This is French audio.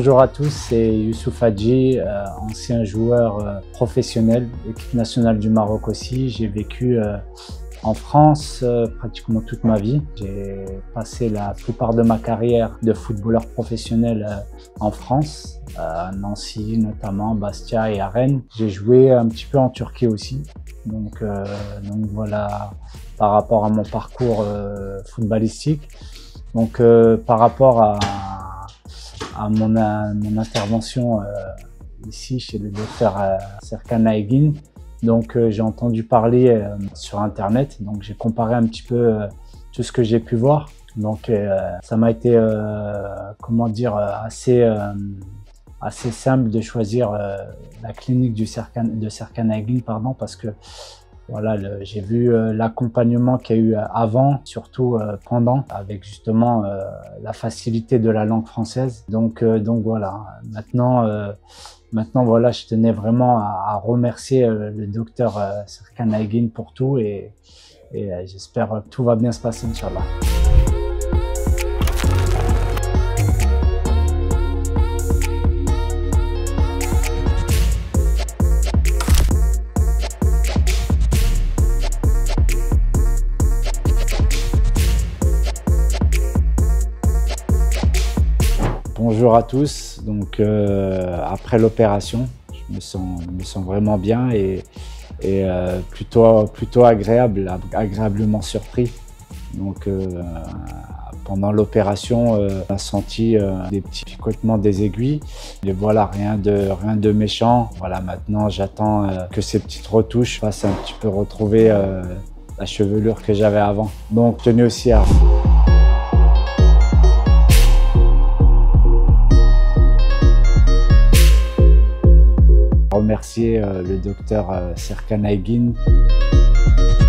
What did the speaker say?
Bonjour à tous, c'est Youssouf Hadji, ancien joueur professionnel, équipe nationale du Maroc aussi. J'ai vécu en France pratiquement toute ma vie. J'ai passé la plupart de ma carrière de footballeur professionnel en France, à Nancy notamment, Bastia et à Rennes. J'ai joué un petit peu en Turquie aussi. Donc voilà, par rapport à mon parcours footballistique. Donc par rapport à mon intervention ici chez le docteur Serkan Aygin. Donc j'ai entendu parler sur internet, donc j'ai comparé un petit peu tout ce que j'ai pu voir. Donc ça m'a été comment dire assez simple de choisir la clinique de Serkan Aygin, pardon, parce que voilà, j'ai vu l'accompagnement qu'il y a eu avant, surtout pendant, avec justement la facilité de la langue française. Donc voilà, maintenant voilà, je tenais vraiment à remercier le docteur Serkan Aygin pour tout et j'espère que tout va bien se passer, Inch'Allah. Bonjour à tous. Donc après l'opération, je me sens vraiment bien et plutôt agréablement surpris. Donc pendant l'opération, on a senti des petits picotements des aiguilles. Et voilà, rien de méchant. Voilà, maintenant j'attends que ces petites retouches fassent un petit peu retrouver la chevelure que j'avais avant. Donc tenez aussi à remercier le docteur Serkan Aygin.